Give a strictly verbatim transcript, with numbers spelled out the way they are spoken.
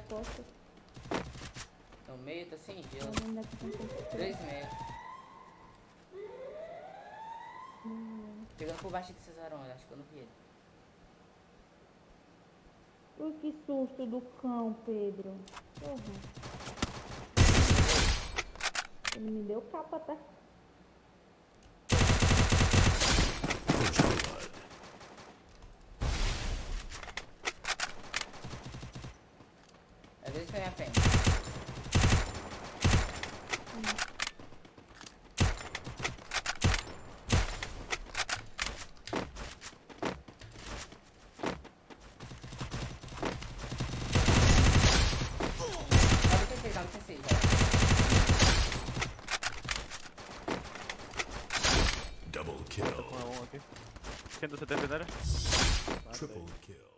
costas. No meio, tá sem Tá gelo. vendo daqui pra frente? Três e meio. Hum. Pegando por baixo de Cesarão, eu acho que eu não vi ele. Ui, que susto do cão, Pedro. Porra. Ele me deu capa, tá? Às vezes vem a frente. Hum. Double kill. ciento setenta. Triple kill.